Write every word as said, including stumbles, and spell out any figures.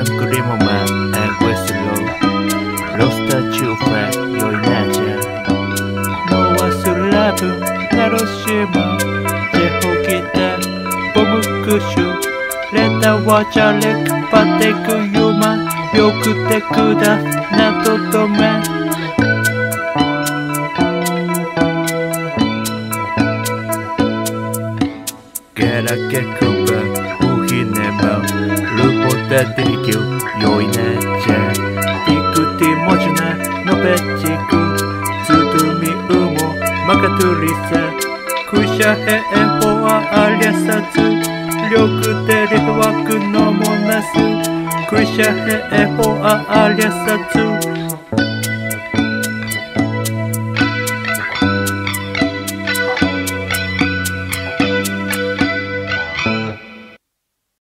Lemon Grimmerman and Westlow 로스터 주회 요이나자 너와 술라브 나로시마 제호기다 뽀무쿠슈レタはじゃれくぱってくよまよくてくだなどとめゲラケクバウヒネマルホタディギュヨイナジャティクティモジナノベチクツドミウモマカトゥリサクシャヘエホアアリャサツ力でリワクのモナスクシャヘエホアアリャサツ